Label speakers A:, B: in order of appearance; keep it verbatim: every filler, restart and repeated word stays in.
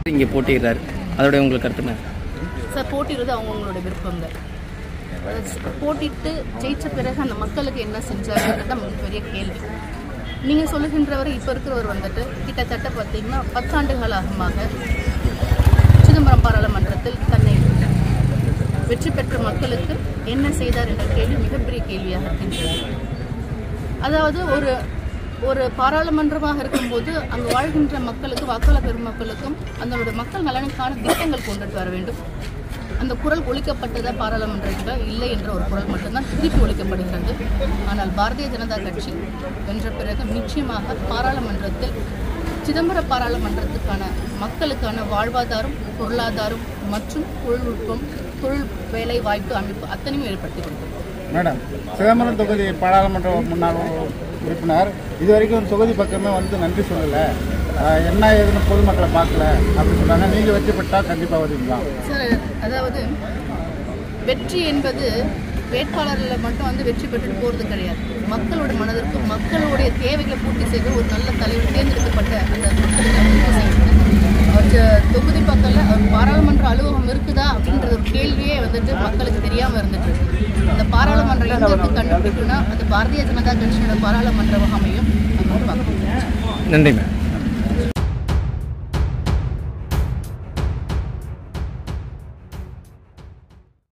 A: இங்கே போட்டிடுறாரு, அதோட உங்களுக்கு கருத்து என்ன
B: சார்? போட்டிடுறது அவங்கவுங்களோட விருப்பங்க. போட்டிட்டு ஜெயிச்ச பிறகு அந்த மக்களுக்கு என்ன செஞ்சாருன்றது தான் பெரிய கேள்வி. நீங்கள் சொல்லுகின்றவர் இப்போ இருக்கிறவர் வந்துட்டு கிட்டத்தட்ட பார்த்தீங்கன்னா பத்தாண்டுகளாகமாக சிதம்பரம் பாராளுமன்றத்தில் தன்னை வெற்றி பெற்ற மக்களுக்கு என்ன செய்தார் என்ற கேள்வி மிகப்பெரிய கேள்வியாக இருக்கின்றது. அதாவது ஒரு ஒரு பாராளுமன்றமாக இருக்கும்போது அங்கு வாழ்கின்ற மக்களுக்கு, வாக்காளர் பெருமக்களுக்கும் அதனுடைய மக்கள் நலனுக்கான திட்டங்கள் கொண்டுட்டு வர வேண்டும். அந்த குரல் ஒழிக்கப்பட்டதா பாராளுமன்றத்தில் இல்லை என்ற ஒரு குரல் மட்டும்தான் திருப்பி ஒழிக்கப்படுகிறது. ஆனால் பாரதிய ஜனதா கட்சி வென்ற பிறகு நிச்சயமாக பாராளுமன்றத்தில் சிதம்பரம் பாராளுமன்றத்துக்கான மக்களுக்கான வாழ்வாதாரம், பொருளாதாரம் மற்றும் தொழில்நுட்பம், தொழில் வேலை வாய்ப்பு அமைப்பு அத்தனையும் ஏற்படுத்தி கொடுக்கும்.
C: மேடம், சிதம்பரம் தொகுதி பாராளுமன்ற முன்னாள் உறுப்பினர் இதுவரைக்கும் தொகுதி பக்கமே வந்து நன்றி சொல்லலை, என்ன ஏதுன்னு பொதுமக்களை பார்க்கல அப்படின்னு சொல்றாங்க. நீங்கள் வெற்றி பெற்றால் கண்டிப்பாக வருவீங்களா
B: சார்? அதாவது வெற்றி என்பது வேட்பாளர்களில் மட்டும் வந்து வெற்றி பெற்றுட்டு போகிறது கிடையாது. மக்களோட மனதிற்கும் மக்களுடைய தேவைகளை பூர்த்தி செய்து ஒரு நல்ல தலைவர் தேர்ந்தெடுக்கப்பட்ட அந்த அவர் தொகுதி பக்கத்தில் அவர் பாராளுமன்ற அலுவலகம் இருக்குதா அப்படின்ற ஒரு கேள்வியே வந்துட்டு மக்களுக்கு தெரியாமல் இருந்துட்டு இருக்கு. அந்த பாராளுமன்றம் எங்கே இருக்கு கண்டுபிடிக்கணும்னா அது பாரதிய ஜனதா கட்சியோட பாராளுமன்ற முகாமையும் பார்க்கணும்.
A: நன்றி மேம்.